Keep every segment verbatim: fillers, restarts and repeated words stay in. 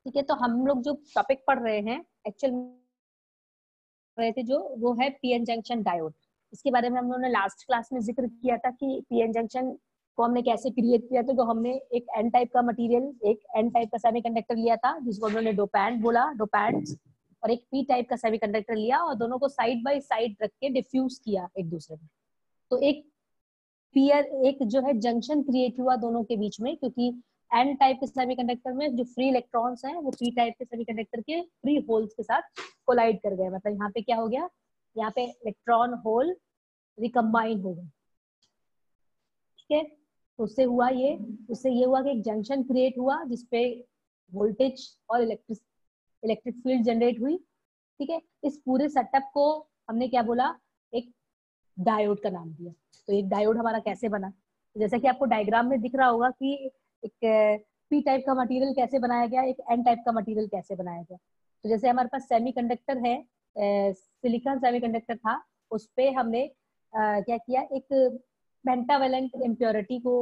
ठीक है, तो हम लोग जो टॉपिक पढ़ रहे हैं एक्चुअल रहे थे जो वो है पीएन जंक्शन डायोड। इसके बारे में हम लोगों ने लास्ट क्लास में जिक्र किया था कि पीएन जंक्शन को हमने कैसे क्रिएट किया था। तो हमने एक एन टाइप का मटेरियल, एक एन टाइप का सेमीकंडक्टर लिया था जिसको हम लोगों ने डोपैंट बोला, डोपैंट्स, और एक पी टाइप का सेमीकंडक्टर लिया और दोनों को साइड बाय साइड रख के डिफ्यूज किया एक दूसरे में। तो एक पीयर एक जो है जंक्शन क्रिएट हुआ दोनों के बीच में, क्योंकि एन टाइप के सेमीकंडक्टर में जो फ्री इलेक्ट्रॉन्स हैं वो पी टाइप के सेमीकंडक्टर के फ्री होल्स के साथ कोलाइड कर गए। मतलब यहाँ पे क्या हो गया, यहाँ पे इलेक्ट्रॉन होल रिकम्बाइन हो गए। ठीक है, तो उससे हुआ ये उससे ये हुआ कि एक जंक्शन क्रिएट हुआ जिसपे वोल्टेज और इलेक्ट्रिक इलेक्ट्रिक फील्ड जनरेट हुई। ठीक है, इस पूरे सेटअप को हमने क्या बोला, एक डायोड का नाम दिया। तो एक डायोड हमारा कैसे बना, जैसा कि आपको डायग्राम में दिख रहा होगा कि एक पी टाइप का मटेरियल कैसे बनाया गया, एक एन टाइप का मटेरियल कैसे बनाया गया। तो जैसे हमारे पास सेमीकंडक्टर है, सिलिकॉन सेमीकंडक्टर था, उस पे हमने आ, क्या किया, एक पेंटावेलेंट इम्प्योरिटी को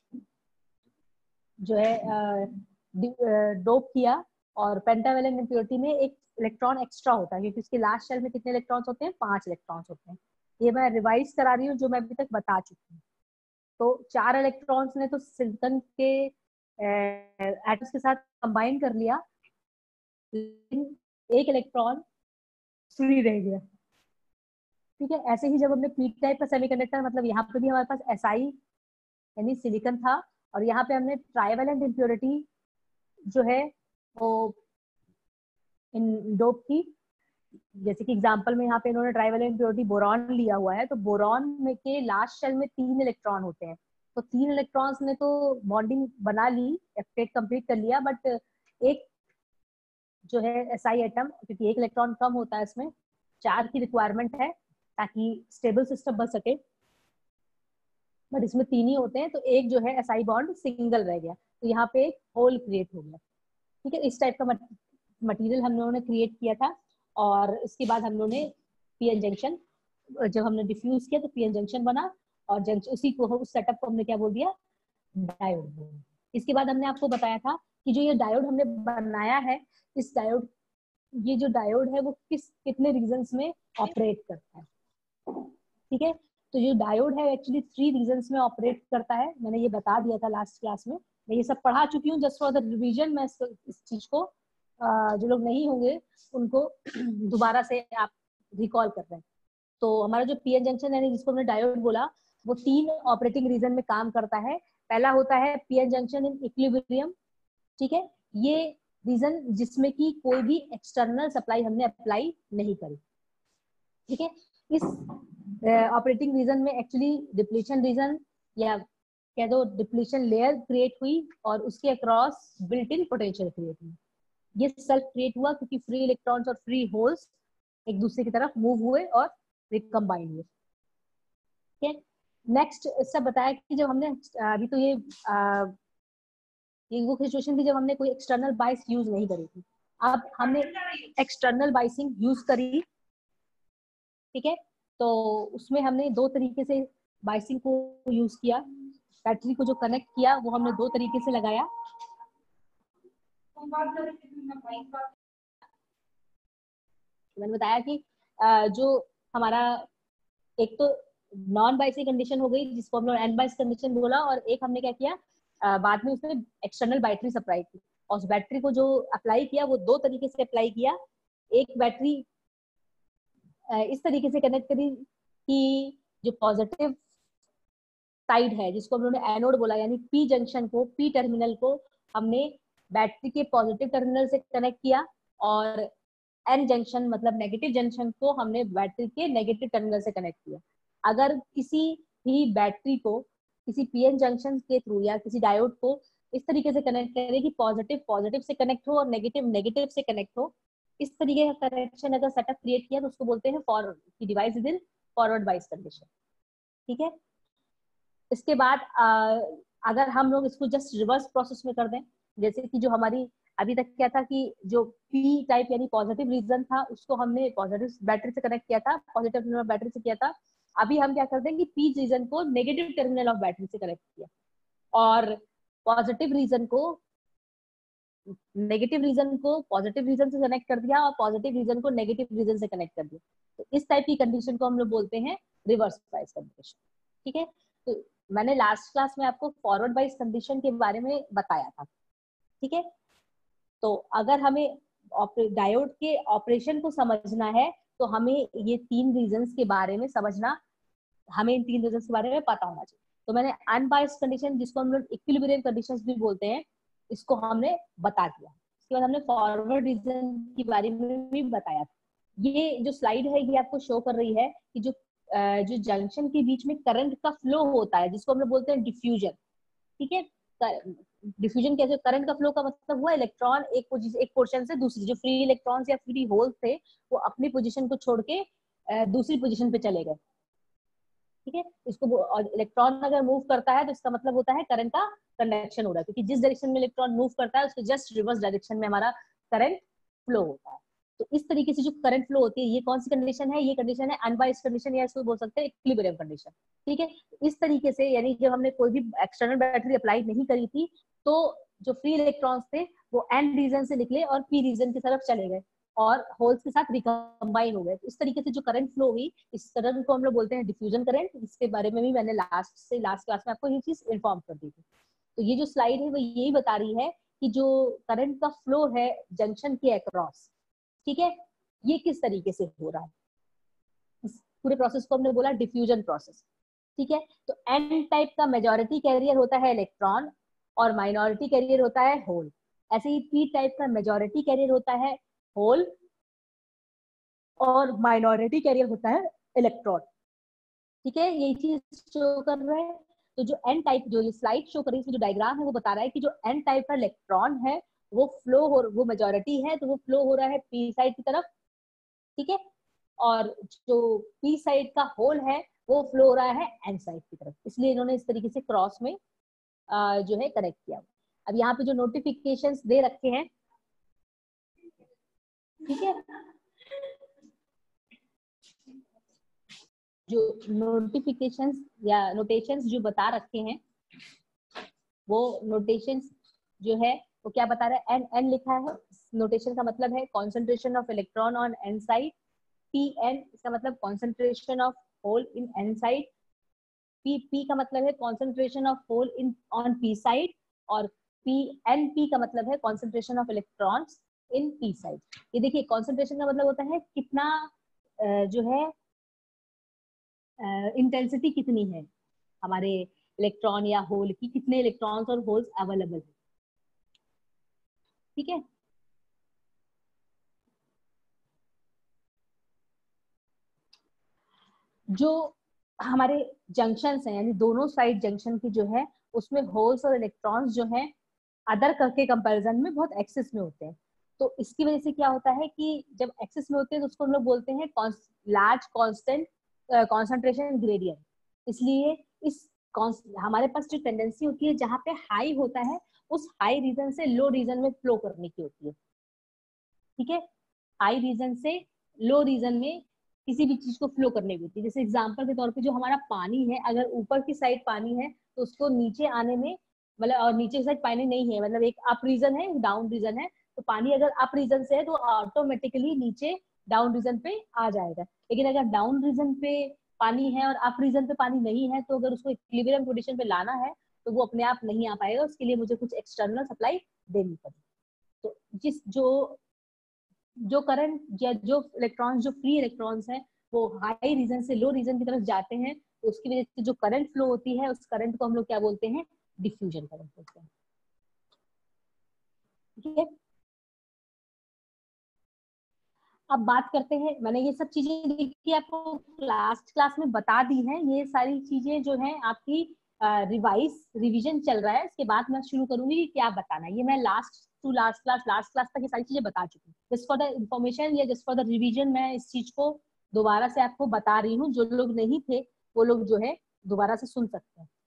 जो है डोप किया। और पेंटावेलेंट इम्प्योरिटी में एक इलेक्ट्रॉन एक्स्ट्रा होता है, क्योंकि उसके लास्ट शेल में कितने इलेक्ट्रॉन्स होते हैं, पांच इलेक्ट्रॉन्स होते हैं। ये मैं रिवाइज करा रही हूँ जो मैं अभी तक बता चुकी हूँ। तो चार इलेक्ट्रॉन्स ने तो सिलिकॉन के एटम्स के साथ कंबाइन कर लिया, लेकिन एक इलेक्ट्रॉन फ्री रह गया। ठीक है, ऐसे ही जब हमने पी टाइप का सेमीकंडक्टर, मतलब यहाँ पे भी हमारे पास एस आई यानी सिलिकॉन था, और यहाँ पे हमने ट्राइवेलेंट इम्प्योरिटी जो है वो इन डोप की। जैसे कि एग्जांपल में यहाँ पे इन्होंने ट्राइवेलेंट इम्प्योरिटी बोरॉन लिया हुआ है, तो बोरॉन में के लास्ट शेल में तीन इलेक्ट्रॉन होते हैं। तो तीन इलेक्ट्रॉन्स ने तो बॉन्डिंग बना ली, स्टेट कंप्लीट कर लिया, बट एक जो है एसआई एटम, क्योंकि एक इलेक्ट्रॉन कम होता है इसमें, चार की रिक्वायरमेंट है ताकि स्टेबल सिस्टम बन सके, बट इसमें तीन ही होते हैं, तो एक जो है एसआई बॉन्ड सिंगल रह गया, तो यहाँ पे एक होल क्रिएट हो गया। ठीक है, इस टाइप का मटेरियल हम लोगों ने क्रिएट किया था। और इसके बाद हम लोगों ने पीएन जंक्शन, जब हमने डिफ्यूज किया तो पीएन जंक्शन बना, और जंक्शन उसी को उस सेटअप को हमने क्या बोल दिया, डायोड। इसके बाद हमने आपको बताया था कि जो ये डायोड हमने बनाया है, इस डायोड ये जो डायोड है वो किस कितने रीजन्स में ऑपरेट करता है। ठीक है, तो जो डायोड है एक्चुअली थ्री रीजन्स में ऑपरेट करता है। मैंने ये बता दिया था लास्ट क्लास में, मैं ये सब पढ़ा चुकी हूँ, जस्ट फॉर द रिवीजन। मैं इस चीज को जो लोग नहीं होंगे उनको दोबारा से आप रिकॉल कर रहे हैं। तो हमारा जो पीएन जंक्शन है जिसको हमने डायोड बोला, वो तीन ऑपरेटिंग रीजन में काम करता है। पहला होता है पीएन जंक्शन इन इक्विलिब्रियम। ठीक है, ये रीजन जिसमें कि कोई भी एक्सटर्नल सप्लाई हमने अप्लाई नहीं करी। ठीक है, इस ऑपरेटिंग uh, रीजन में एक्चुअली डिप्लीशन रीजन या कह दो डिप्लीशन लेयर क्रिएट हुई, और उसके across built in potential create हुई। ये सेल्फ क्रिएट हुआ क्योंकि फ्री इलेक्ट्रॉन्स और फ्री होल्स एक दूसरे की तरफ मूव हुए और रिकम्बाइन हुए। ठीक है, नेक्स्ट सब बताया कि जब हमने अभी तो ये आ, ये वो सिचुएशन थी जब हमने कोई एक्सटर्नल बाइस यूज नहीं करी थी। अब हमने एक्सटर्नल बाइसिंग यूज करी। ठीक है, तो उसमें हमने दो तरीके से बाइसिंग को यूज किया। बैटरी को जो कनेक्ट किया वो हमने दो तरीके से लगाया। मैंने बताया कि जो हमारा एक तो नॉन बाइसिंग कंडीशन हो गई जिसको हम लोग एन बाइस कंडीशन बोला, और एक हमने क्या किया, बाद में उसमें एक्सटर्नल बैटरी सप्लाई की, और उस बैटरी को जो अप्लाई किया वो दो तरीके से अप्लाई किया। एक बैटरी इस तरीके से कनेक्ट करी कि जो पॉजिटिव साइड है जिसको हम लोगों ने एनोड बोला, यानी पी जंक्शन को, पी टर्मिनल को हमने बैटरी के पॉजिटिव टर्मिनल से कनेक्ट किया, और एन जंक्शन मतलब नेगेटिव जंक्शन को हमने बैटरी के नेगेटिव टर्मिनल से कनेक्ट किया। अगर किसी भी बैटरी को किसी पीएन जंक्शन के थ्रू या किसी डायोड को इस तरीके से कनेक्ट करें कि पॉजिटिव पॉजिटिव से कनेक्ट हो और नेगेटिव नेगेटिव से कनेक्ट हो, इस तरीके का कनेक्शन अगर सेटअप क्रिएट किया तो उसको बोलते हैं फॉरवर्ड की device is in forward bias condition. ठीक है, इसके बाद आ, अगर हम लोग इसको जस्ट रिवर्स प्रोसेस में कर दें, जैसे कि जो हमारी अभी तक क्या था कि जो पी टाइप यानी पॉजिटिव रीजन था उसको हमने पॉजिटिव बैटरी से कनेक्ट किया था, पॉजिटिव टर्मिनल बैटरी से किया था। अभी हम क्या करते हैं कि पी रीजन को नेगेटिव टर्मिनल ऑफ बैटरी से कनेक्ट किया, और पॉजिटिव रीजन को नेगेटिव रीजन को पॉजिटिव रीजन से कनेक्ट कर दिया और पॉजिटिव रीजन को नेगेटिव रीजन से कनेक्ट कर दिया। तो इस टाइप की कंडीशन को हम लोग बोलते हैं रिवर्स बायस कंडीशन। ठीक है, तो मैंने लास्ट क्लास में आपको फॉरवर्ड बायस कंडीशन के बारे में बताया था। ठीक है, तो अगर हमें डायोड के ऑपरेशन को समझना है तो हमें ये तीन रीजंस के बारे में समझना, हमें इन तीन रीजंस के बारे में पता होना चाहिए। तो मैंने अनबायस्ड कंडीशन, जिसको हम लोग इक्विलिब्रियम कंडीशंस भी बोलते हैं, इसको हमने बता दिया। इसके बाद हमने फॉरवर्ड रीजन के बारे में भी बताया था। ये जो स्लाइड है ये आपको शो कर रही है कि जो जो जंक्शन के बीच में करंट का फ्लो होता है, जिसको हम लोग बोलते हैं डिफ्यूजन। ठीक है, डिफ्यूजन कैसे, करंट का फ्लो का मतलब हुआ इलेक्ट्रॉन एक पोजीशन एक पोर्शन से दूसरी, जो फ्री इलेक्ट्रॉन्स या फ्री होल्स थे वो अपनी पोजीशन को छोड़ के दूसरी पोजीशन पे चले गए। ठीक है, इसको इलेक्ट्रॉन अगर मूव करता है तो इसका मतलब होता है करंट का कंडक्शन हो रहा है, क्योंकि जिस डायरेक्शन में इलेक्ट्रॉन मूव करता है उसके जस्ट रिवर्स डायरेक्शन में हमारा करंट फ्लो होता है। तो इस तरीके से जो करंट फ्लो होती है, ये कौन सी कंडीशन है, ये कंडीशन है अनबायस्ड कंडीशन, या इसको बोल सकते हैं इक्विलिब्रियम कंडीशन। ठीक है, इस तरीके से यानी जब हमने कोई भी एक्सटर्नल बैटरी अप्लाई नहीं करी थी तो जो फ्री इलेक्ट्रॉन्स थे वो एन रीजन से निकले और पी रीजन की तरफ चले गए और होल्स के साथ रिकम्बाइन हो गए। इस तरीके से जो करंट फ्लो हुई, इस करंट को हम लोग बोलते हैं डिफ्यूजन करंट। इसके बारे में भी मैंने लास्ट से लास्ट क्लास में आपको ये चीज इन्फॉर्म कर दी थी। तो ये जो स्लाइड है वो यही बता रही है कि जो करंट का फ्लो है जंक्शन के अक्रॉस, ठीक है, ये किस तरीके से हो रहा है। इस पूरे प्रोसेस को हमने बोला डिफ्यूजन प्रोसेस। ठीक है, तो एन टाइप का मेजॉरिटी कैरियर होता है इलेक्ट्रॉन और माइनॉरिटी कैरियर होता है होल। ऐसे ही पी टाइप का मेजॉरिटी कैरियर होता है होल और माइनॉरिटी कैरियर होता है इलेक्ट्रॉन। ठीक है, यही चीज शो कर रहा है। तो जो एन टाइप, जो ये स्लाइड शो कर रही है, जो डायग्राम है वो बता रहा है कि जो एन टाइप का इलेक्ट्रॉन है वो फ्लो हो, वो मेजॉरिटी है तो वो फ्लो हो रहा है पी साइड की तरफ। ठीक है, और जो पी साइड का होल है वो फ्लो हो रहा है एन साइड की तरफ। इसलिए इन्होंने इस तरीके से क्रॉस में आ, जो है कनेक्ट किया। अब यहाँ पे जो नोटिफिकेशंस दे रखे हैं, ठीक है, जो नोटिफिकेशंस या नोटेशंस जो बता रखे हैं, वो नोटेशंस जो है वो क्या बता रहा है, एन एन लिखा है। नोटेशन का मतलब है concentration of electron on N side. P N इसका मतलब concentration of hole in N side. P P का मतलब है concentration of hole in on P side. और पी एन पी का मतलब है concentration of electrons in P side. ये देखिए, कॉन्सेंट्रेशन का मतलब होता है कितना जो है इंटेंसिटी uh, कितनी है हमारे इलेक्ट्रॉन या होल की, कितने इलेक्ट्रॉन्स और होल्स अवेलेबल है। ठीक है, जो हमारे जंक्शन है यानी दोनों साइड जंक्शन की जो है उसमें होल्स और इलेक्ट्रॉन्स जो है अदर के कंपैरिजन में बहुत एक्सेस में होते हैं। तो इसकी वजह से क्या होता है कि जब एक्सेस में होते हैं तो उसको हम लोग बोलते हैं लार्ज कांस्टेंट कॉन्सेंट्रेशन ग्रेडियंट। इसलिए इस हमारे पास जो टेंडेंसी होती है जहां पे हाई होता है उस हाई रीजन से लो रीजन में फ्लो करने की होती है। ठीक है, हाई रीजन से लो रीजन में किसी भी चीज को फ्लो करने की होती है। जैसे एग्जांपल के तौर पे जो हमारा पानी है, अगर ऊपर की साइड पानी है तो उसको नीचे आने में, मतलब और नीचे की साइड पानी नहीं है, मतलब एक अप रीजन है, डाउन रीजन है, तो पानी अगर अप रीजन से है तो ऑटोमेटिकली नीचे डाउन रीजन पे आ जाएगा। लेकिन अगर डाउन रीजन पे पानी है और अप रीजन पे पानी नहीं है तो अगर उसको इक्विलिब्रियम कंडीशन पे लाना है तो वो अपने आप नहीं आ पाएगा, उसके लिए मुझे कुछ एक्सटर्नल सप्लाई देनी पड़ेगी। तो जिस जो जो करंट या जो इलेक्ट्रॉन्स, जो फ्री इलेक्ट्रॉन्स हैं वो हाई रीजन से लो रीजन की तरफ जाते हैं, तो उसकी वजह से जो करंट फ्लो होती है उस करंट को हम लोग क्या बोलते हैं, डिफ्यूजन करंट बोलते हैं। ठीक है, अब बात करते हैं, मैंने ये सब चीजें देखी आपको लास्ट क्लास में बता दी हैं। ये सारी चीजें जो है आपकी रिवाइज रिवीजन चल रहा है, इसके बाद मैं शुरू करूंगी कि क्या बताना है। ये मैं last to last class last class तक ये सारी चीजें बता चुकी हूँ। जस्ट फॉर द इन्फॉर्मेशन या जस्ट फॉर द रिवीजन मैं इस चीज को दोबारा से आपको बता रही हूँ। जो लोग नहीं थे वो लोग जो है दोबारा से सुन सकते हैं।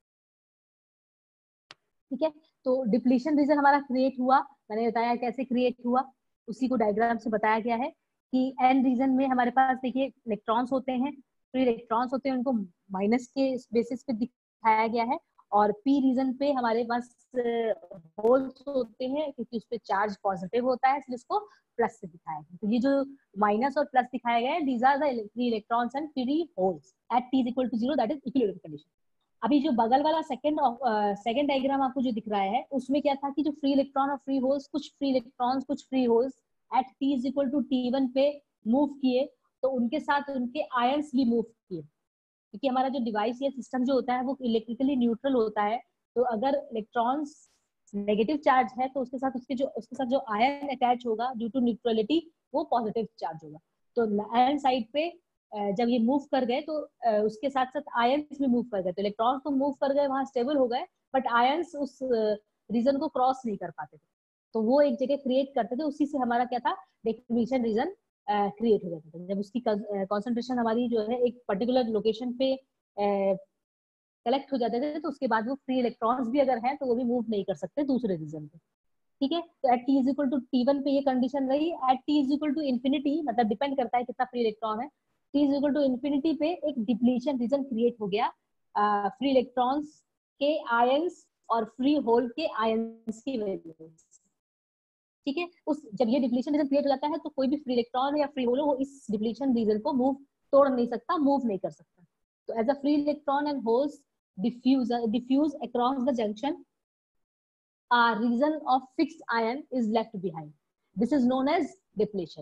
ठीक है, तो डिप्लीशन रीजन हमारा क्रिएट हुआ, मैंने बताया कैसे क्रिएट हुआ, उसी को डायग्राम से बताया गया है कि एन रीजन में हमारे पास देखिए इलेक्ट्रॉन्स होते हैं, फ्री इलेक्ट्रॉन्स होते हैं, उनको माइनस के बेसिस पे दिखाया गया है। और पी रीजन पे हमारे पास होल्स होते हैं क्योंकि उस पे चार्ज पॉजिटिव होता है, इसलिए इसको प्लस से दिखाया गया। तो ये जो माइनस और प्लस दिखाया गया है, these are the free electrons and free holes at T is equal to zero, that is equilibrium condition. अभी जो बगल वाला सेकंड सेकंड डायग्राम आपको जो दिख रहा है, उसमें क्या था कि जो फ्री इलेक्ट्रॉन और फ्री होल्स, कुछ फ्री इलेक्ट्रॉन्स कुछ free holes at T is equal to T one पे मूव किए, तो उनके साथ उनके आयंस भी मूव किए, क्योंकि हमारा जो डिवाइस या सिस्टम जो होता है वो इलेक्ट्रिकली न्यूट्रल होता है। तो अगर इलेक्ट्रॉन्स नेगेटिव चार्ज है तो उसके साथ उसके जो उसके साथ जो आयन अटैच होगा ड्यू टू न्यूट्रलिटी, वो पॉजिटिव चार्ज होगा। तो आयन साइड पे जब ये मूव कर गए तो उसके साथ साथ आयंस भी मूव कर गए, तो इलेक्ट्रॉन्स तो मूव कर गए, वहां स्टेबल हो गए, बट आयंस उस रीजन को क्रॉस नहीं कर पाते थे, तो वो एक जगह क्रिएट करते थे। उसी से हमारा क्या था, डिप्लीशन रीजन क्रिएट हो जाता था। जब उसकी कॉन्सेंट्रेशन हमारी जो है एक पर्टिकुलर लोकेशन पे कलेक्ट हो जाते थे, तो उसके बाद वो फ्री इलेक्ट्रॉन्स भी अगर हैं तो वो भी मूव नहीं कर सकते दूसरे रीजन पे। ठीक है, तो at T is equal to T one पे ये कंडीशन रही। At T is equal to infinity, मतलब डिपेंड करता है कितना फ्री इलेक्ट्रॉन है, T is equal to infinity पे एक डिप्लीशन रीजन क्रिएट हो गया फ्री इलेक्ट्रॉन्स के आयंस और फ्री होल के आयंस की वजह से। ठीक है, उस जब ये डिप्लीशन रीजन क्रिएट हो जाता है तो कोई भी फ्री इलेक्ट्रॉन या फ्री होल हो, वो इस डिप्लीशन रीजन को मूव तोड़ नहीं सकता, मूव नहीं कर सकता। तो as a free electron and holes diffuse uh, diffuse across the junction, a region of fixed ion is left behind. This is known as depletion.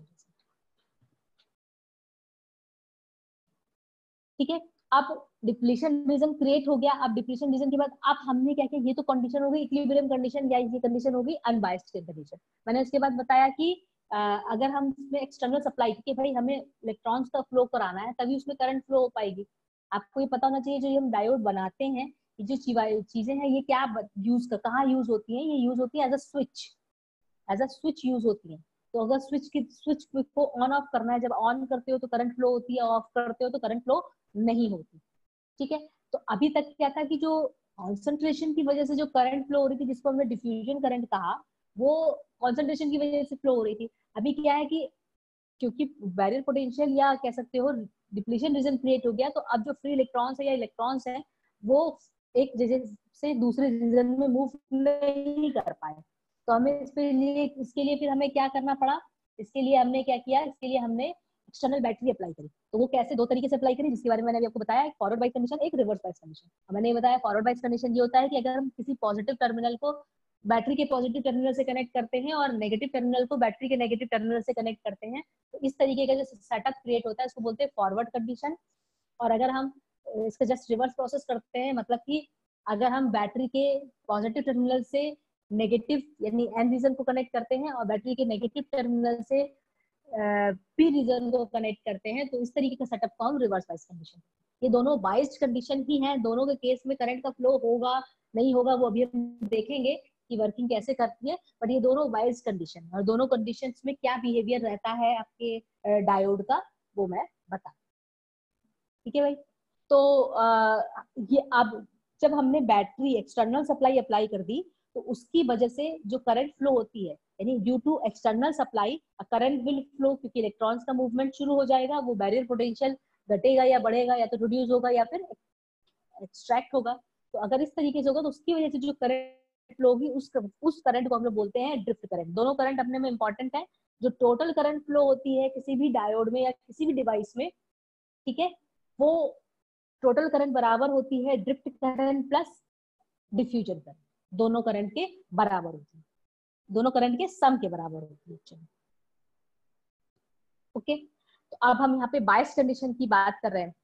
ठीक है, अब डिप्लीशन रीजन क्रिएट हो गया। अब डिप्लीशन रीजन के बाद अब हमने क्या किया, ये तो कंडीशन हो गई इक्विलिब्रियम कंडीशन, या ये कंडीशन हो गई अनबायस्ड कंडीशन। मैंने उसके बाद बताया कि आ, अगर हम इसमें एक्सटर्नल सप्लाई, कि भाई हमें इलेक्ट्रॉन्स का फ्लो कराना है तभी उसमें करंट फ्लो हो पाएगी। आपको ये पता होना चाहिए जो हम डायोड बनाते हैं, ये जो चीजें हैं ये क्या यूज कर कहाँ यूज होती हैं, ये यूज होती है as a switch, as a switch use होती है। तो अगर स्विच की स्विच को ऑन ऑफ करना है, जब ऑन करते हो तो करंट फ्लो होती है, ऑफ करते हो तो करंट फ्लो नहीं होती। ठीक है, तो अभी तक क्या था कि जो कॉन्सेंट्रेशन की वजह से जो करंट फ्लो हो रही थी, जिसको हमने डिफ्यूजन करंट कहा, वो कॉन्सेंट्रेशन की वजह से फ्लो हो रही थी। अभी क्या है कि क्योंकि बैरियर पोटेंशियल या कह सकते हो डिप्लीशन रीजन क्रिएट हो गया, तो अब जो फ्री इलेक्ट्रॉन्स है या इलेक्ट्रॉन्स है वो एक जगह से दूसरे रीजन में मूव नहीं कर पाए। तो हमें इसके लिए इसके लिए फिर हमें क्या करना पड़ा, इसके लिए हमने क्या किया, इसके लिए हमने एक्सटर्नल बैटरी अप्लाई करी। तो वो कैसे, दो तरीके से अप्लाई करी, जिसके बारे में मैंने अभी आपको बताया, एक फॉरवर्ड बाइस कंडीशन, एक रिवर्स बाइस कंडीशन। मैंने ये बताया फॉरवर्ड बाइस कंडीशन ये होता है कि अगर हम किसी पॉजिटिव टर्मिनल को बैटरी के पॉजिटिव टर्मिनल से कनेक्ट करते हैं और नेगेटिव टर्मिनल को बैटरी के नेगेटिव टर्मिनल से कनेक्ट करते हैं, तो इस तरीके का जो सेटअप क्रिएट होता है उसको बोलते हैं फॉरवर्ड कंडीशन। और अगर हम इसका जस्ट रिवर्स प्रोसेस करते हैं, मतलब कि अगर हम बैटरी के पॉजिटिव टर्मिनल से नेगेटिव यानी एन रीजन को कनेक्ट करते हैं और बैटरी के नेगेटिव टर्मिनल से पी रीजन को कनेक्ट करते हैं, तो इस तरीके का सेटअप को हम रिवर्स बाइस कंडीशन। ये दोनों बाइस्ड कंडीशन ही हैं, दोनों के केस में करंट का फ्लो होगा नहीं होगा वो अभी हम देखेंगे कि वर्किंग कैसे करती है, बट ये दोनों बाइस्ड कंडीशन, और दोनों कंडीशंस में क्या बिहेवियर रहता है आपके डायोड का वो मैं बता। ठीक है भाई, तो आ, ये अब जब हमने बैटरी एक्सटर्नल सप्लाई अप्लाई कर दी, तो उसकी वजह से जो करंट फ्लो होती है, यानी due to external supply current will flow, क्योंकि इलेक्ट्रॉन्स का मूवमेंट शुरू हो जाएगा, वो बैरियर पोटेंशियल घटेगा या बढ़ेगा, या तो रिड्यूस होगा या फिर एक्सट्रैक्ट होगा। तो अगर इस तरीके से होगा तो उसकी वजह से जो करंट फ्लो होगी उस उस करंट को हम लोग बोलते हैं ड्रिफ्ट करंट। दोनों करंट अपने में इंपॉर्टेंट है। जो टोटल करंट फ्लो होती है किसी भी डायोड में या किसी भी डिवाइस में, ठीक है, वो टोटल करंट बराबर होती है drift current plus diffusion current, दोनों करंट के बराबर होती है, दोनों करंट के सम के बराबर होती है। ओके, तो अब हम यहाँ पे बायस कंडीशन की बात कर रहे हैं,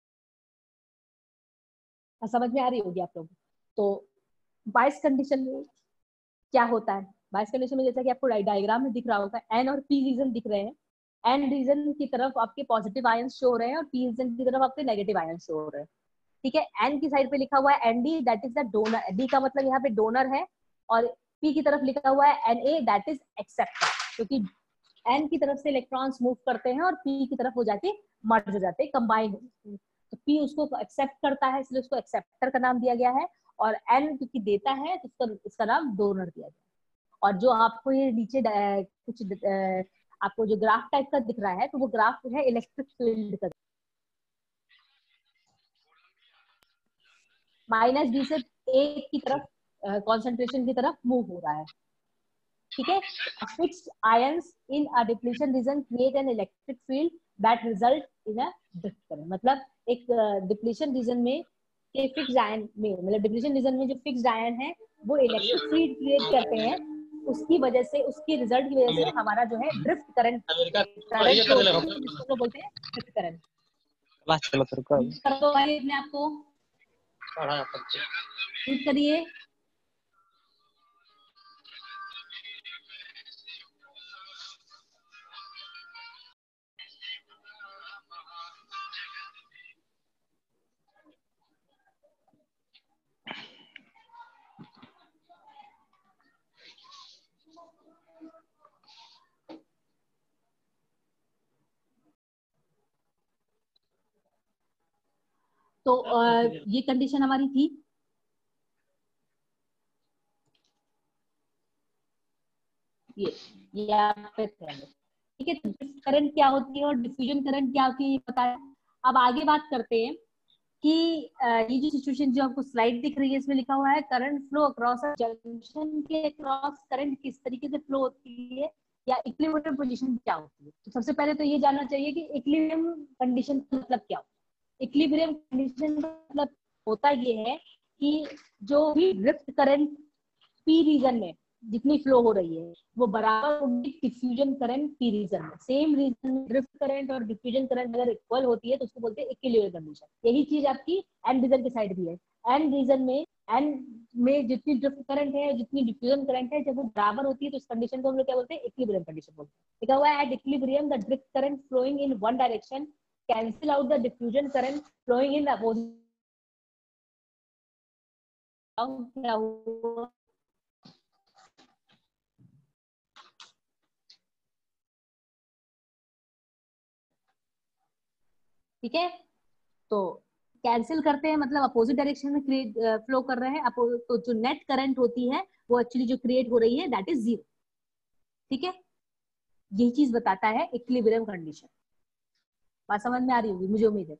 समझ में आ रही होगी आप लोग। तो बायस कंडीशन में क्या होता है, बायस कंडीशन में जैसा कि आपको डायग्राम में दिख रहा होगा, एन और पी रीजन दिख रहे हैं। एन रीजन की तरफ आपके पॉजिटिव आयन शो हो रहे हैं और पी रीजन की तरफ आपके नेगेटिव आयन शो हो रहे हैं। ठीक है, एन की साइड पे लिखा हुआ है N D, that is the donor, D का मतलब यहाँ पे डोनर है, और पी की तरफ लिखा हुआ है N A, that is acceptor, क्योंकि एन की तरफ से इलेक्ट्रॉन्स मूव करते हैं और पी की तरफ हो जाके मर्ज हो जाते हैं, कंबाइन हो जाते हैं। तो पी उसको एक्सेप्ट करता है, इसलिए उसको एक्सेप्टर का नाम दिया गया है, और एन क्योंकि देता है तो उसका इसका नाम डोनर दिया गया। और जो आपको ये नीचे कुछ आपको जो ग्राफ टाइप का दिख रहा है, तो वो ग्राफ है इलेक्ट्रिक फील्ड का। माइनस डी से एक की तरफ कॉन्सेंट्रेशन uh, की तरफ मूव हो रहा है, ठीक है। Fixed ions in a depletion region create an electric field that result in a drift current. मतलब एक डिप्लीशन uh, रीजन में के फिक्स्ड आयन में, मतलब डिप्लीशन रीजन में जो फिक्स्ड आयन है वो इलेक्ट्रिक फील्ड क्रिएट करते हैं, उसकी वजह से, उसकी रिजल्ट की वजह से हमारा जो है ड्रिफ्ट करंट करंट फ्लो होता है, जिसको लोग बोलते हैं ड्रिफ्ट करंट। चलो फिर कर दो भाई अपने आप को म्यूट करिए। तो uh, ये कंडीशन हमारी थी, ये ये आप पे ठीक है। तो ड्रिफ्ट करंट क्या होती है और डिफ्यूजन करंट क्या होती है ये पता है। अब आगे बात करते हैं कि ये जो सिचुएशन जो आपको स्लाइड दिख रही है इसमें लिखा हुआ है करंट फ्लो अक्रॉस जंक्शन के अक्रॉस करंट किस तरीके से फ्लो होती है या इक्विलिब्रियम पोजीशन क्या होती है। तो सबसे पहले तो ये जानना चाहिए कि इक्विलिब्रियम कंडीशन का मतलब क्या होता है। इक्विलिब्रियम कंडीशन का मतलब होता ये है कि जो भी ड्रिफ्ट करंट पी रीजन में जितनी फ्लो हो रही है वो बराबर होगी डिफ्यूजन करंट पी रीजन में। सेम रीजन में ड्रिफ्ट करंट और डिफ्यूजन करंट अगर इक्वल होती है तो उसको बोलते हैं इक्विलिब्रियम कंडीशन। यही चीज आपकी एन रीजन की साइड भी है। एन रीजन में एन में जितनी ड्रिफ्ट करंट है जितनी डिफ्यूजन करंट है जब वो बराबर होती है तो उस कंडीशन को हम लोग क्या बोलते हैं, इक्विलिब्रियम कंडीशन बोलते हैं। लिखा हुआ है at equilibrium the drift current flowing in one direction cancel out the diffusion current flowing in opposite. क्या हुआ, ठीक है। तो कैंसिल करते हैं मतलब अपोजिट डायरेक्शन में क्रिएट फ्लो कर रहे हैं, तो जो नेट करंट होती है वो एक्चुअली जो क्रिएट हो रही है दैट इज जीरो, ठीक है। यही चीज बताता है इक्विलिब्रियम कंडीशन। बात समझ में आ रही होगी मुझे उम्मीद है,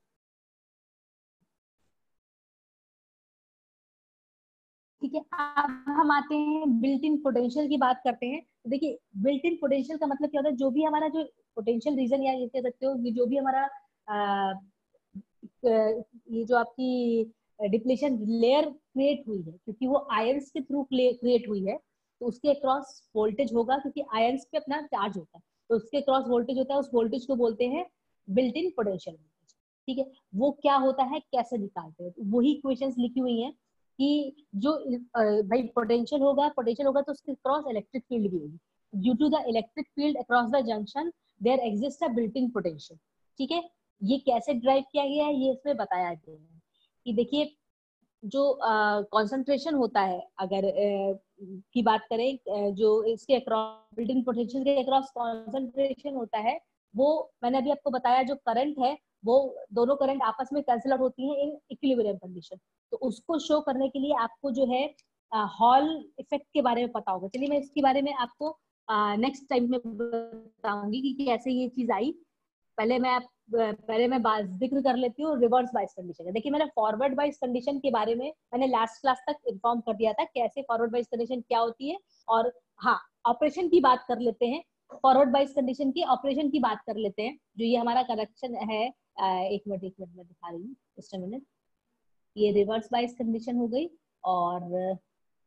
ठीक है। अब हम आते हैं बिल्ट इन पोटेंशियल की बात करते हैं। तो देखिए बिल्ट इन पोटेंशियल का मतलब क्या होता है, जो भी हमारा जो पोटेंशियल रीजन या ये कह सकते हो जो भी हमारा आ, ये जो आपकी डिप्लीशन लेयर क्रिएट हुई है क्योंकि वो आयंस के थ्रू क्रिएट हुई है तो उसके अक्रॉस वोल्टेज होगा क्योंकि आयंस पे अपना चार्ज होता है तो उसके अक्रॉस वोल्टेज होता है। उस वोल्टेज को बोलते हैं बिल्ट इन पोटेंशियल वोल्टेज, ठीक है। वो क्या होता है कैसे निकालते हैं, तो वही इक्वेशंस लिखी हुई हैं कि जो भाई पोटेंशियल होगा पोटेंशियल होगा तो उसके अक्रॉस इलेक्ट्रिक फील्ड भी होगी। Due to the electric field across the junction there exist a built in potential, ठीक है। ये कैसे ड्राइव किया गया है ये इसमें बताया गया है कि देखिए जो कंसंट्रेशन uh, होता है अगर uh, की बात करें uh, जो इसके अक्रॉस बिल्ट इन पोटेंशियल के अक्रॉस कंसंट्रेशन होता है वो मैंने अभी आपको बताया जो करंट है वो दोनों करंट आपस में कैंसिल आउट होती है इन इक्विलिब्रियम कंडीशन। तो उसको शो करने के लिए आपको जो है हॉल इफेक्ट के बारे में पता होगा। चलिए मैं इसके बारे में आपको नेक्स्ट टाइम में बताऊंगी कि कैसे ये चीज आई। पहले मैं आप पहले मैं जिक्र कर लेती हूँ रिवर्स बाइस कंडीशन। देखिए मैंने फॉरवर्ड बाइस कंडीशन के बारे में मैंने लास्ट क्लास तक इन्फॉर्म कर दिया था कैसे फॉरवर्ड बाइस कंडीशन क्या होती है। और हाँ ऑपरेशन की बात कर लेते हैं, फॉरवर्ड बाइस कंडीशन की ऑपरेशन की बात कर लेते हैं। जो ये हमारा कनेक्शन है, एक मिनट एक मिनट में दिखा रही हूँ, जस्ट अ मिनट। ये रिवर्स बाइस कंडीशन हो गई और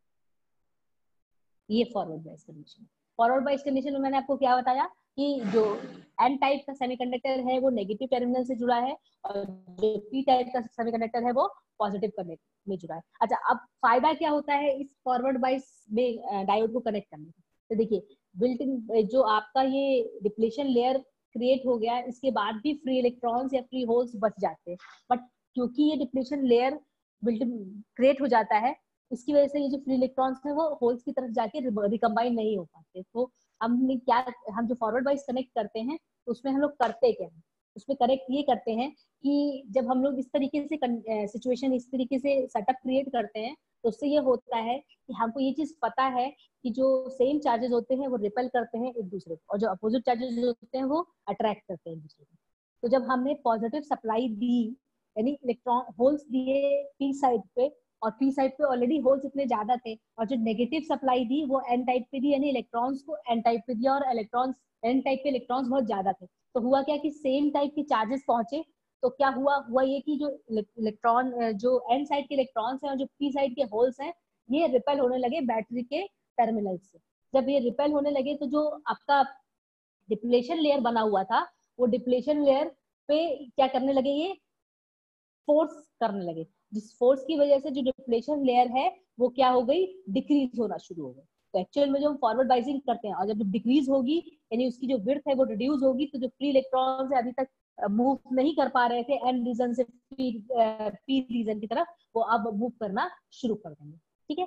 ये forward bias condition. Forward bias condition में मैंने आपको क्या बताया कि जो एन टाइप का सेमीकंडक्टर है वो नेगेटिव टर्मिनल से जुड़ा है और जो पी टाइप का सेमीकंडक्टर है वो पॉजिटिव कनेक्ट में जुड़ा है। अच्छा अब फायदा क्या होता है इस फॉरवर्ड बाइस में डायोड को कनेक्ट करने का। तो देखिए बिल्ट इन जो आपका ये डिप्लीशन लेयर क्रिएट हो गया इसके बाद भी फ्री इलेक्ट्रॉन्स या फ्री होल्स बच जाते हैं, बट क्योंकि ये डिप्लीशन लेयर बिल्ट क्रिएट हो जाता है इसकी वजह से ये जो फ्री इलेक्ट्रॉन्स है वो होल्स की तरफ जाके रिकम्बाइन नहीं हो पाते। तो हम क्या हम जो फॉरवर्ड बाइस कनेक्ट करते हैं तो उसमें हम लोग करते क्या है, उसमें कनेक्ट ये करते हैं कि जब हम लोग इस तरीके से सिचुएशन इस तरीके से सेटअप क्रिएट करते हैं तो उससे ये होता है कि हमको ये चीज पता है कि जो सेम चार्जेस होते हैं वो रिपेल करते हैं एक दूसरे को और जो अपोजिट चार्जेस होते हैं वो अट्रैक्ट करते हैं एक दूसरे को। तो जब हमने पॉजिटिव सप्लाई दी यानी इलेक्ट्रॉन होल्स दिए पी साइड पे और पी साइड पे ऑलरेडी होल्स इतने ज्यादा थे, और जो नेगेटिव सप्लाई दी वो एन टाइप पे दी, यानी इलेक्ट्रॉन्स को एन टाइप पे दिया, और इलेक्ट्रॉन्स एन टाइप पे इलेक्ट्रॉन्स बहुत ज्यादा थे। तो हुआ क्या कि सेम टाइप के चार्जेस पहुंचे, तो क्या हुआ हुआ ये कि जो इलेक्ट्रॉन, जो एन साइड के इलेक्ट्रॉन्स हैं और जो पी साइड के होल्स हैं, ये रिपेल होने लगे बैटरी के टर्मिनल से। जब ये रिपेल होने लगे तो जो आपका डिप्लेशन लेयर बना हुआ था, वो डिप्लेशन लेयर पे क्या करने लगे, ये फोर्स करने लगे, जिस फोर्स की वजह से जो डिप्लेशन लेयर है वो क्या हो गई, डिक्रीज होना शुरू हो गई। तो एक्चुअल में जो हम फॉरवर्ड बाइसिंग करते हैं, और जब डिक्रीज होगी यानी उसकी जो विड्थ है वो रिड्यूस होगी, तो जो फ्री इलेक्ट्रॉन्स है अभी तक मूव नहीं कर पा रहे थे एन रीजन से पी पी रीजन की तरफ, वो अब मूव करना शुरू कर देंगे। ठीक है,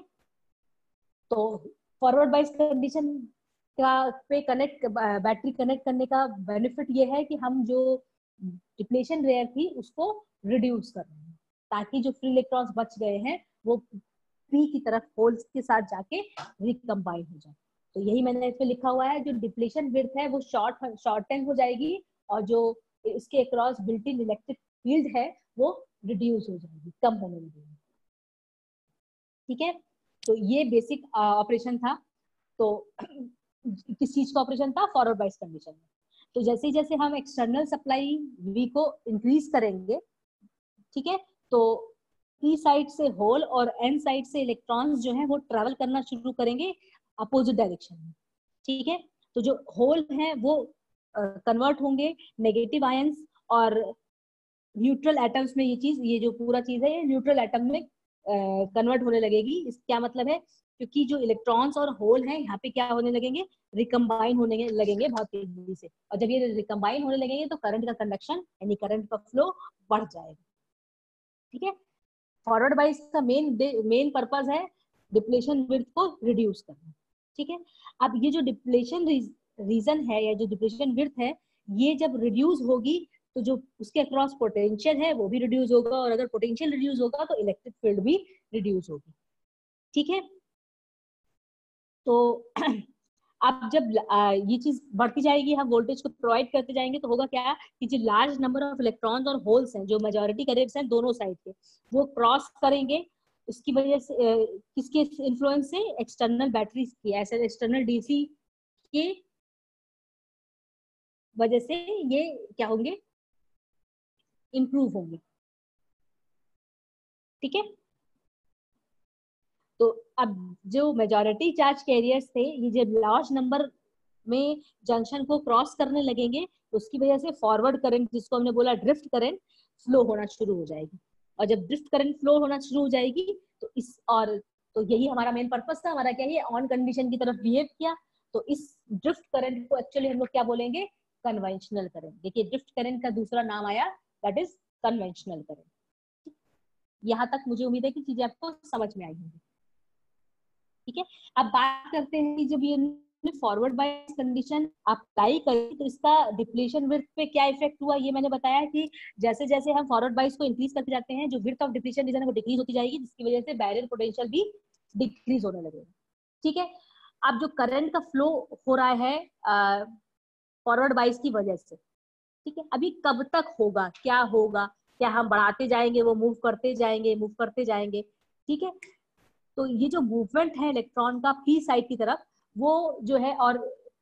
तो फॉरवर्ड बाइस कंडीशन का पे कनेक्ट बैटरी कनेक्ट करने का बेनिफिट ये है कि हम जो डिप्लेशन लेयर थी उसको रिड्यूस कर रहे हैं, ताकि जो फ्री इलेक्ट्रॉन्स बच गए हैं वो पी की तरफ होल्स के साथ जाके रिकम्बाइन हो जाए। तो यही मैंने इसमें लिखा हुआ है, जो डिप्लेशन विड्थ है वो शॉर्ट शॉर्टन हो जाएगी, और जो इसके across built in electric field है वो रिड्यूस हो जाएगी, कम होने लगेगी। ठीक है, तो ये बेसिक ऑपरेशन था। तो किस चीज का ऑपरेशन था, फॉरवर्ड बाइस कंडीशन में। तो जैसे जैसे हम एक्सटर्नल सप्लाई वी को इंक्रीज करेंगे, ठीक है, तो पी साइड से होल और एन साइड से इलेक्ट्रॉन्स जो है वो ट्रेवल करना शुरू करेंगे अपोजिट डायरेक्शन में। ठीक है, तो जो होल है वो कन्वर्ट uh, होंगे नेगेटिव आयंस, और न्यूट्रल एटम्स में ये चीज, ये जो पूरा चीज है ये न्यूट्रल एटम में कन्वर्ट uh, होने लगेगी। इस क्या मतलब है, क्योंकि जो इलेक्ट्रॉन्स और होल हैं यहाँ पे क्या होने लगेंगे, रिकम्बाइन होने लगेंगे बहुत तेजी से, और जब ये रिकम्बाइन होने लगेंगे तो करंट का कंडक्शन यानी करंट का फ्लो बढ़ जाएगा। ठीक है, फॉरवर्ड बाइस का मेन मेन पर्पस है डिप्लेशन विड्थ को रिड्यूस करना। ठीक है, अब ये जो डिप्लेशन रीजन है या जो डिप्लेशन विड्थ है, ये जब रिड्यूस होगी तो जो उसके अक्रॉस पोटेंशियल है वो भी रिड्यूस होगा, और अगर पोटेंशियल रिड्यूस होगा तो इलेक्ट्रिक फील्ड भी रिड्यूस होगी। ठीक है, तो अब जब आ, ये चीज बढ़ती जाएगी, हम वोल्टेज को प्रोवाइड करते जाएंगे, तो होगा क्या कि जो लार्ज नंबर ऑफ इलेक्ट्रॉन्स और होल्स हैं, जो मेजॉरिटी करेंट्स हैं दोनों साइड के, वो क्रॉस करेंगे। इसकी वजह से किसके इन्फ्लुएंस से, एक्सटर्नल बैटरी की, ऐसे एक्सटर्नल डीसी के वजह से ये क्या होंगे, इंप्रूव होंगे। ठीक है, तो अब जो मेजॉरिटी चार्ज कैरियर्स थे, ये जब लार्ज नंबर में जंक्शन को क्रॉस करने लगेंगे, तो उसकी वजह से फॉरवर्ड करंट, जिसको हमने बोला ड्रिफ्ट करंट, फ्लो होना शुरू हो जाएगी। और जब ड्रिफ्ट करंट फ्लो होना शुरू हो जाएगी तो इस, और तो यही हमारा मेन पर्पस था, हमारा क्या है, ऑन कंडीशन की तरफ बिहेव किया। तो इस ड्रिफ्ट करंट को एक्चुअली हम लोग क्या बोलेंगे, कन्वेंशनल करंट। देखिए ड्रिफ्ट करंट का दूसरा नाम आया, दैट इज कन्वेंशनल करंट। यहाँ तक मुझे उम्मीद है कि चीजें आपको समझ में आई होंगी। ठीक है, अब बात करते हैं कि जब ये फॉरवर्ड बायस कंडीशन अप्लाई करें तो इसका डिप्लीशन विड्थ पे क्या इफेक्ट हुआ, ये मैंने बताया कि जैसे जैसे हम फॉरवर्ड बायस को इंक्रीज करते जाते हैं, जो विड्थ ऑफ डिप्लीशन रीजन है वो डिक्रीज होती जाएगी, जिसकी वजह से बैरियर पोटेंशियल भी डिक्रीज होने लगेगा। ठीक है, अब जो करंट का फ्लो हो रहा है फॉरवर्ड बायस की वजह से, ठीक है, अभी कब तक होगा, क्या होगा, क्या हम बढ़ाते जाएंगे, वो मूव करते जाएंगे, मूव करते जाएंगे। ठीक है, तो ये जो मूवमेंट है इलेक्ट्रॉन का पी साइड की तरफ, वो जो है, और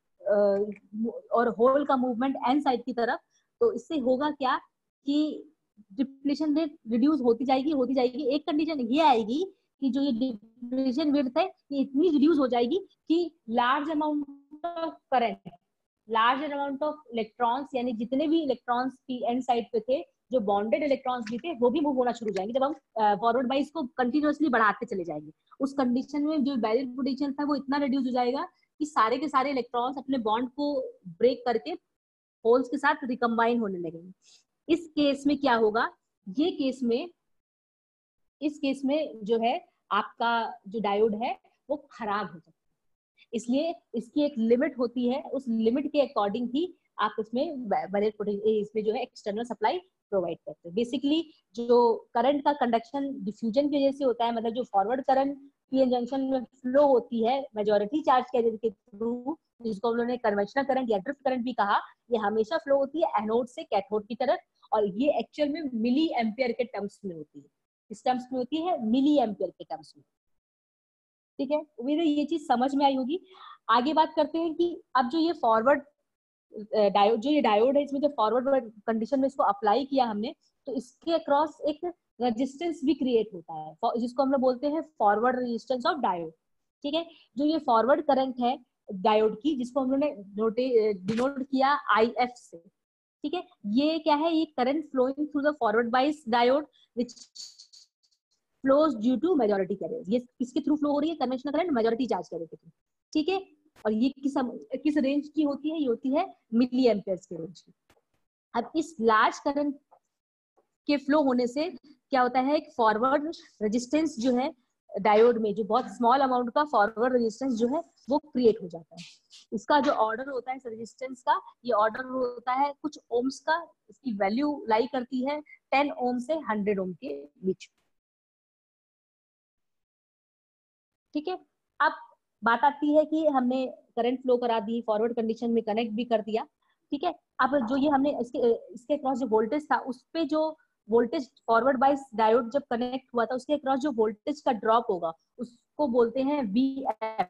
और होल का मूवमेंट एन साइड की तरफ, तो इससे होगा क्या कि डिप्लीशन रेट रिड्यूस होती जाएगी होती जाएगी एक कंडीशन ये आएगी कि जो ये डिप्लीशन विड्थ है ये इतनी रिड्यूस हो जाएगी कि large amount of current, large amount of electrons, यानी जितने भी इलेक्ट्रॉन्स पी एन साइड पे थे, जो बॉन्डेड इलेक्ट्रॉन्स भी थे, वो भी मूव होना शुरू हो जाएंगे जब हम फॉरवर्ड बाइस को कंटिन्यूअसली बढ़ाते चले जाएंगे। उस कंडीशन में जो बैरियर पोटेंशियल था वो इतना रिड्यूस हो जाएगा कि सारे के सारे इलेक्ट्रॉन्स अपने बॉन्ड को ब्रेक करके होल्स के साथ रिकम्बाइन होने लगेंगे। इस केस में क्या होगा, ये केस में इस केस में जो है आपका जो डायोड है वो खराब हो सकता है, इसलिए इसकी एक लिमिट होती है, उस लिमिट के अकॉर्डिंग ही आप इसमें बैरियर पोटेंशियल, इसमें जो है एक्सटर्नल सप्लाई प्रोवाइड करते हैं। बेसिकली जो करंट का कंडक्शन डिफ्यूजन की वजह से होता है, मतलब जो फॉरवर्ड करंट पीएन जंक्शन में फ्लो होती है मेजॉरिटी चार्ज कैरियर के थ्रू, जिसको हम लोगों ने कन्वेंशनल करंट या ड्रिफ्ट करंट भी कहा, ये हमेशा फ्लो होती है एनोड से कैथोड की तरफ, और ये एक्चुअल में मिली एम्पियर के टर्म्स में होती है। इस टर्म्स में होती है मिली एम्पियर के टर्म्स में। ठीक है, उम्मीद है ये चीज समझ में आई होगी। आगे बात करते हैं कि अब जो ये फॉरवर्ड डायोड, जो ये डायोड है, इसमें जो फॉरवर्ड कंडीशन में इसको अप्लाई किया हमने, तो इसके अक्रॉस एक रेजिस्टेंस भी क्रिएट होता है जिसको हम लोग बोलते हैं फॉरवर्ड रेजिस्टेंस ऑफ डायोड। ठीक है, जो ये फॉरवर्ड करंट है डायोड की, जिसको हम लोग ने डिनोट किया आई एफ से। ठीक है, ये क्या है, ये current flowing through the forward bias diode which flows due to majority carrier. ये किसके थ्रू फ्लो हो रही है, conventional current majority charge carrier के थ्रू। ठीक है, और ये किस किस रेंज की होती है, ये होती है मिली एम्पियर्स के रेंज की। अब इस लार्ज करंट के फ्लो होने से क्या होता है, एक फॉरवर्ड रेजिस्टेंस जो है डायोड में, जो बहुत स्मॉल अमाउंट का फॉरवर्ड रेजिस्टेंस जो है वो क्रिएट हो जाता है। इसका जो ऑर्डर होता है रेजिस्टेंस का, ये ऑर्डर होता है कुछ ओम्स का। इसकी वैल्यू लाई करती है टेन ओम से हंड्रेड ओम के बीच। ठीक है, अब बात आती है कि हमने करंट फ्लो करा दी, फॉरवर्ड कंडीशन में कनेक्ट भी कर दिया। ठीक है, अब जो ये हमने इसके इसके क्रॉस जो वोल्टेज था, उस पे जो वोल्टेज फॉरवर्ड बाइस डायोड जब कनेक्ट हुआ था, उसके क्रॉस जो वोल्टेज का ड्रॉप होगा उसको बोलते हैं वी एफ।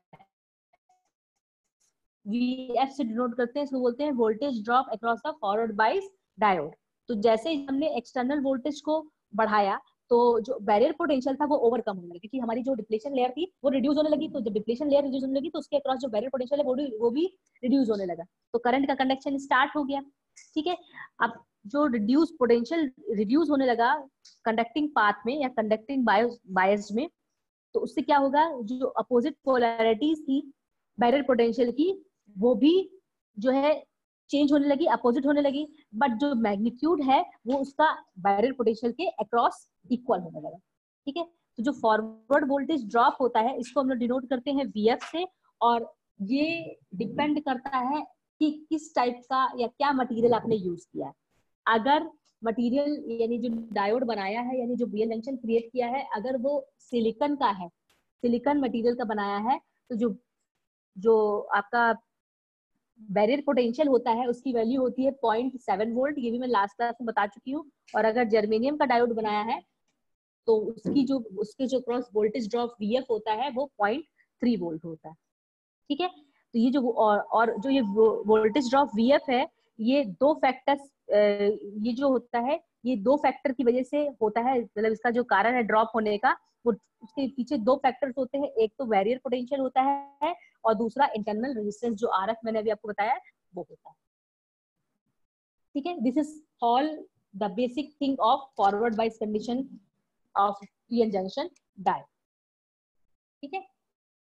वी एफ से डिनोट करते हैं, इसको बोलते हैं voltage drop across the forward bias diode. तो जैसे हमने एक्सटर्नल वोल्टेज को बढ़ाया, तो जो बैरियर पोटेंशियल था वो ओवरकम होने लगा, क्योंकि हमारी जो डिप्लेशन लेयर थी वो रिड्यूस होने लगी। तो जब डिप्लेशन लेयर रिड्यूस होने लगी, तो उसके अक्रॉस जो बैरियर पोटेंशियल है वो भी वो भी रिड्यूस होने लगा, तो करंट का कंडक्शन स्टार्ट हो गया। ठीक है, अब जो रिड्यूस पोटेंशियल रिड्यूस होने लगा कंडक्टिंग पाथ में या कंडक्टिंग बायस में, तो उससे क्या होगा, जो अपोजिट पोलैरिटीज थी बैरियर पोटेंशियल की, वो भी जो है चेंज होने लगी, अपोजिट होने लगी, बट जो मैग्नीट्यूड है वो उसका बैरियर पोटेंशियल के अक्रॉस इक्वल होने लगा। ठीक है, तो जो फॉरवर्ड वोल्टेज ड्रॉप होता है, इसको हम लोग डिनोट करते हैं वीएफ से, और ये डिपेंड करता है कि किस टाइप का या क्या मटेरियल आपने यूज किया है। अगर मटेरियल यानी जो डायोड बनाया है, यानी जो बीएल जंक्शन क्रिएट किया है, अगर वो सिलिकॉन का है, सिलिकॉन मटेरियल का बनाया है, तो जो जो आपका बैरियर पोटेंशियल होता है उसकी वैल्यू होती है पॉइंट सेवन वोल्ट। ये भी मैं लास्ट क्लास में बता चुकी हूँ। और अगर जर्मेनियम का डायोड बनाया है, तो उसकी जो उसके जो क्रॉस वोल्टेज ड्रॉप वीएफ होता है वो पॉइंट थ्री वोल्ट होता है। ठीक है, तो ये जो और, और जो ये वोल्टेज ड्रॉप वीएफ है, ये दो फैक्टर्स, ये जो होता है ये दो फैक्टर की वजह से होता है। मतलब इसका जो कारण है ड्रॉप होने का, वो उसके पीछे दो फैक्टर्स होते हैं। एक तो बैरियर पोटेंशियल होता है, और दूसरा इंटरनल रेजिस्टेंस जो आरएफ मैंने अभी आपको बताया वो होता है। ठीक है, this is all the basic thing of forward bias condition of PN junction diode. ठीक है,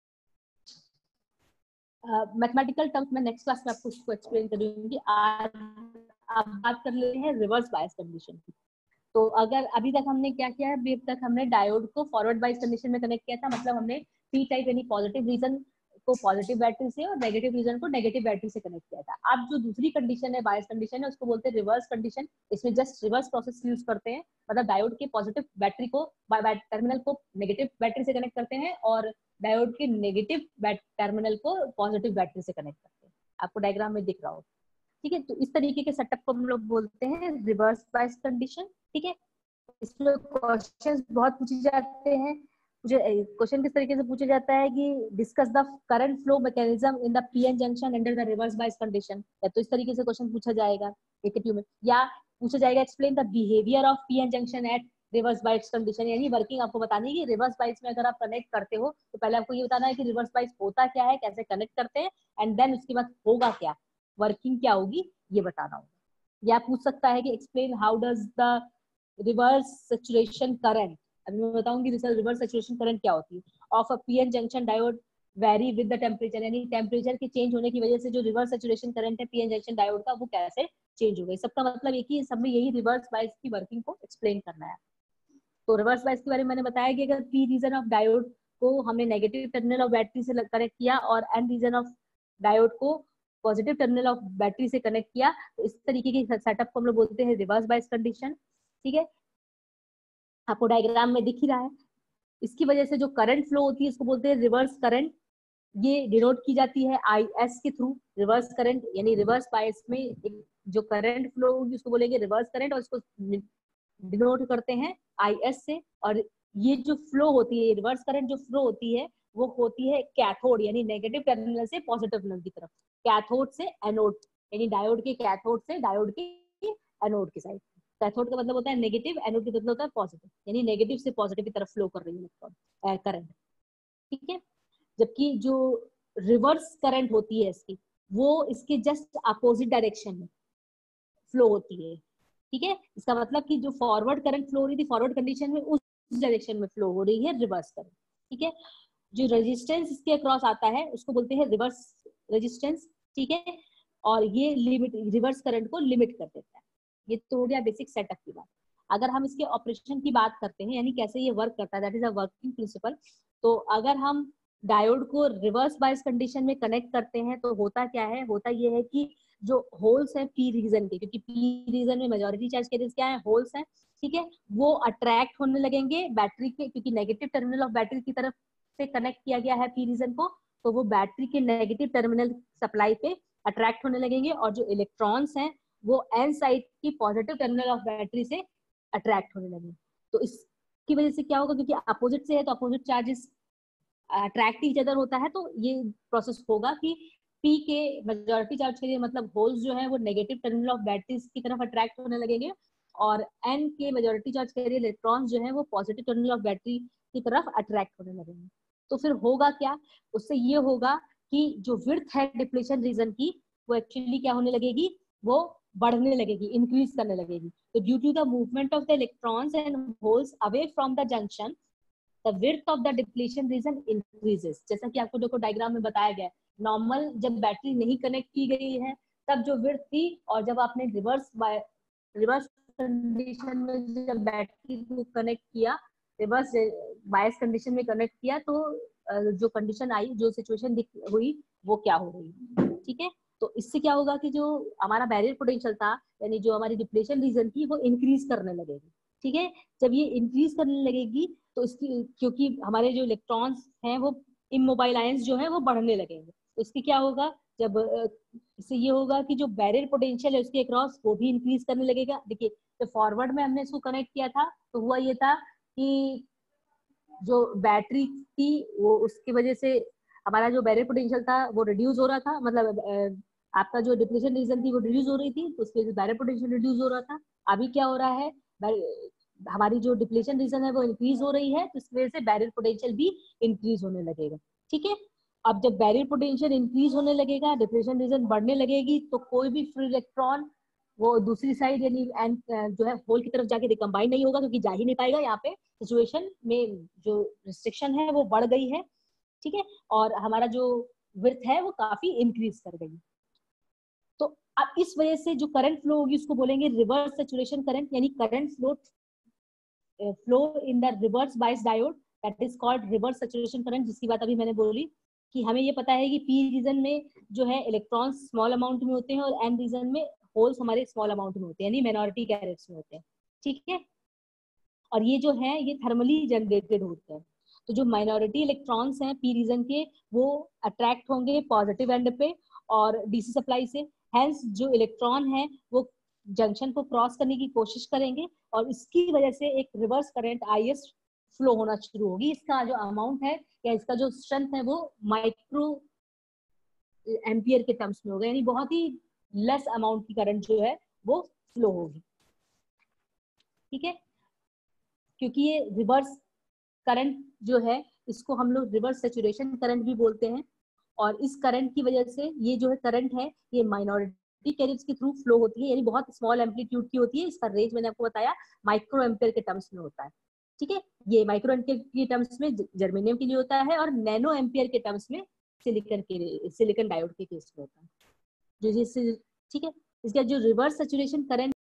मैथमेटिकल टर्म्स में नेक्स्ट क्लास में आपको उसको एक्सप्लेन करूंगी। आज आप बात कर लेते हैं रिवर्स बायस कंडीशन की। तो अगर अभी तक हमने क्या किया है, अभी तक हमने डायोड को फॉरवर्ड बायस कंडीशन में कनेक्ट किया था, मतलब हमने पी टाइप यानी पॉजिटिव रीजन को पॉजिटिव बैटरी से और नेगेटिव रीजन को नेगेटिव बैटरी से कनेक्ट किया था। अब जो दूसरी कंडीशन है बायस कंडीशन है, उसको बोलते हैं रिवर्स कंडीशन। इसमें जस्ट रिवर्स प्रोसेस यूज करते हैं, मतलब डायोड के पॉजिटिव बैटरी को टर्मिनल को नेगेटिव बैटरी से कनेक्ट करते हैं, और डायोड के नेगेटिव टर्मिनल को पॉजिटिव बैटरी से कनेक्ट करते हैं। आपको डायग्राम में दिख रहा हो। ठीक है, तो इस तरीके के सेटअप को हम लोग बोलते हैं रिवर्स बायस कंडीशन। ठीक है, इसमें क्वेश्चंस बहुत पूछे जाते हैं। मुझे क्वेश्चन किस तरीके से पूछा जाता है कि discuss the current flow mechanism in the PN junction under the reverse bias condition, या तो इस तरीके से क्वेश्चन पूछा जाएगा एकेटीयू में, या पूछा जाएगा explain the behaviour of PN junction at reverse bias condition, यानी वर्किंग आपको बतानी है कि रिवर्स बायस में अगर आप कनेक्ट करते हो तो पहले आपको ये बताना है कि रिवर्स बायस होता क्या है, कैसे कनेक्ट करते हैं, एंड देन उसके बाद होगा क्या, वर्किंग क्या होगी, ये बताना होगा। या पूछ सकता है कि explain how does the reverse saturation current, अभी मैं बताऊंगी रिवर्स सैचुरेशन करंट क्या होती है, of a PN junction diode very with the temperature, यानी टेम्परेचर के चेंज होने की वजह से जो रिवर्स सैचुरेशन करंट है पीएन जंक्शन डायोड का, वो कैसे चेंज हो गई। सबका मतलब एक ही, सब में यही रिवर्स बायस की वर्किंग को एक्सप्लेन करना है। तो रिवर्स बायस के बारे में मैंने बताया कि अगर पी रीजन ऑफ डायोड को हमने नेगेटिव टर्मिनल ऑफ बैटरी से कनेक्ट किया और एन रीजन ऑफ डायोड को पॉजिटिव टर्मिनल ऑफ बैटरी से कनेक्ट किया, तो इस तरीके की सेटअप को हम लोग बोलते हैं रिवर्स बायस कंडीशन। ठीक है, आपको डायग्राम में दिख ही रहा है। इसकी वजह से जो करंट फ्लो होती है इसको बोलते हैं रिवर्स करंट। ये डिनोट की जाती है आई एस के थ्रू। रिवर्स करंट यानी रिवर्स बायस में एक जो करंट फ्लो होगी उसको बोलेंगे रिवर्स करंट, और इसको डिनोट करते हैं आई एस से, और ये जो फ्लो होती है, रिवर्स करंट जो फ्लो होती है वो होती है कैथोड यानी नेगेटिव टर्मिनल से पॉजिटिव टर्मिनल की तरफ, कैथोड से एनोड यानी डायोड के कैथोड से डायोड के एनोड की साइड। कैथोड का मतलब होता है नेगेटिव, एनोड का मतलब होता है पॉजिटिव, यानी नेगेटिव से पॉजिटिव की तरफ फ्लो कर रही है इलेक्ट्रॉन करंट, ठीक है। जबकि जो रिवर्स करंट होती है इसकी, वो इसके जस्ट अपोजिट डायरेक्शन में फ्लो होती है, ठीक है। इसका मतलब कि जो फॉरवर्ड करंट फ्लो हो रही थी फॉरवर्ड कंडीशन में, उस डायरेक्शन में फ्लो हो रही है रिवर्स करंट, ठीक है। जो रेजिस्टेंस इसके अक्रॉस आता है उसको बोलते हैं रिवर्स रेजिस्टेंस, ठीक है। और ये लिमिट रिवर्स करंट को लिमिट कर देता है। ये तो हो गया बेसिक सेटअप की बात। अगर हम इसके ऑपरेशन की बात करते हैं, यानी कैसे ये वर्क करता है, that is a working principle. तो अगर हम डायोड को रिवर्स बायस कंडीशन में कनेक्ट करते हैं तो होता क्या है, होता ये है कि जो होल्स है पी रीजन के, क्योंकि पी रीजन में मेजॉरिटी चार्ज कैरियर्स क्या है, होल्स है, ठीक है, वो अट्रैक्ट होने लगेंगे बैटरी के, क्योंकि नेगेटिव टर्मिनल ऑफ बैटरी की तरफ से कनेक्ट किया गया है पी रीजन को, तो वो बैटरी के नेगेटिव टर्मिनल सप्लाई पे अट्रैक्ट होने लगेंगे, और जो इलेक्ट्रॉन्स हैं वो एन साइड की पॉजिटिव टर्मिनल ऑफ बैटरी से अट्रैक्ट होने लगेंगे। तो इसकी वजह से क्या होगा, क्योंकि अपोजिट से है तो opposite charges attract each other होता है, तो ये प्रोसेस होगा कि पी के मेजॉरिटी चार्ज के लिए मतलब होल्स जो है वो नेगेटिव टर्मिनल ऑफ बैटरीज की तरफ अट्रैक्ट होने लगेंगे, और एन के मेजॉरिटी चार्ज के लिए इलेक्ट्रॉन्स जो है वो पॉजिटिव टर्मिनल ऑफ बैटरी की तरफ अट्रैक्ट होने लगेंगे। तो फिर होगा क्या, उससे ये होगा कि जो विड्थ है डिप्लीशन रीजन की वो एक्चुअली क्या होने लगेगी, वो बढ़ने लगेगी, इंक्रीज करने लगेगी। तो due to the movement of the electrons and holes away from the junction, the width of the depletion region increases। जैसा कि आपको देखो डायग्राम में बताया गया है, नॉर्मल जब बैटरी नहीं कनेक्ट की गई है तब जो विड्थ थी, और जब आपने रिवर्स रिवर्स कंडीशन में जब बैटरी को कनेक्ट किया, रिवर्स बायस कंडीशन में कनेक्ट किया, तो जो कंडीशन आई, जो सिचुएशन हुई वो क्या हो रही, ठीक है। तो इससे क्या होगा कि जो हमारा बैरियर पोटेंशियल था, यानी जो हमारी डिप्लेशन रीजन थी, वो इंक्रीज करने लगेगी, ठीक है। जब ये इंक्रीज करने लगेगी तो इसकी, क्योंकि हमारे जो इलेक्ट्रॉन्स हैं वो इमोबाइल आयंस जो है वो बढ़ने लगेंगे, तो इसकी क्या होगा, जब इससे ये होगा कि जो बैरियर पोटेंशियल है उसके अक्रॉस वो भी इंक्रीज करने लगेगा। देखिए तो फॉरवर्ड में हमने इसको कनेक्ट किया था तो हुआ ये था कि जो बैटरी थी वो उसकी वजह से हमारा जो बैरियर पोटेंशियल था वो रिड्यूस हो रहा था, मतलब आपका जो डिप्लेशन रीजन थी वो रिड्यूस हो रही थी, तो उसके वजह से बैरियर पोटेंशियल रिड्यूस हो रहा था। अभी क्या हो रहा है, हमारी जो डिप्लेशन रीजन है वो इंक्रीज हो रही है, तो इस वजह से बैरियर पोटेंशियल भी इंक्रीज होने लगेगा, ठीक है। अब जब बैरियर पोटेंशियल इंक्रीज होने लगेगा, डिप्लेशन रीजन बढ़ने लगेगी, तो कोई भी फ्री इलेक्ट्रॉन वो दूसरी साइड यानी जो है होल की तरफ जाके रिकम्बाइन नहीं होगा, क्योंकि जा ही नहीं पाएगा। यहाँ पे सिचुएशन में जो रिस्ट्रिक्शन है वो बढ़ गई है, ठीक है, और हमारा जो विड्थ है वो काफी इंक्रीज कर गई। तो अब इस वजह से जो करंट फ्लो होगी उसको बोलेंगे रिवर्स सैचुरेशन करंट, यानी current flow flow in the reverse bias diode, that is called reverse saturation current, जिसकी बात अभी मैंने बोली कि हमें ये पता है कि पी रीजन में जो है इलेक्ट्रॉन्स स्मॉल अमाउंट में होते हैं और एन रीजन में होल्स हमारे स्मॉल अमाउंट में होते हैं, यानी माइनॉरिटी कैरियर्स में होते हैं, ठीक है। और ये जो है ये थर्मली जनरेटेड होते हैं। तो जो माइनॉरिटी इलेक्ट्रॉन्स हैं पी रीजन के वो अट्रैक्ट होंगे पॉजिटिव एंड पे और डीसी सप्लाई से, हेंस जो इलेक्ट्रॉन है वो जंक्शन को क्रॉस करने की कोशिश करेंगे और इसकी वजह से एक reverse current I S flow होना शुरू होगी। इसका जो अमाउंट है या इसका जो स्ट्रेंथ है वो माइक्रो एम्पियर के टर्म्स में होगा, यानी बहुत ही लेस अमाउंट की करंट जो है वो फ्लो होगी, ठीक है। क्योंकि ये रिवर्स करंट जो है इसको हम लोग रिवर्स सैचुरेशन करंट भी बोलते हैं, और इस करंट की वजह से ये जो है करंट है ये माइनॉरिटी कैरियर्स के थ्रू फ्लो होती है, यानी बहुत स्मॉल एम्पलीट्यूड की होती है। इसका रेंज मैंने आपको बताया माइक्रो एम्पियर के टर्म्स में होता है, ठीक है। ये माइक्रो एम्पियर के टर्म्स में जर्मेनियम के लिए होता है और नैनो एम्पियर के टर्म्स में सिलिकॉन के सिलिकॉन डायोड के केस में होता है, जो जिससे, ठीक है। इसका जो रिवर्स सैचुरेशन करंट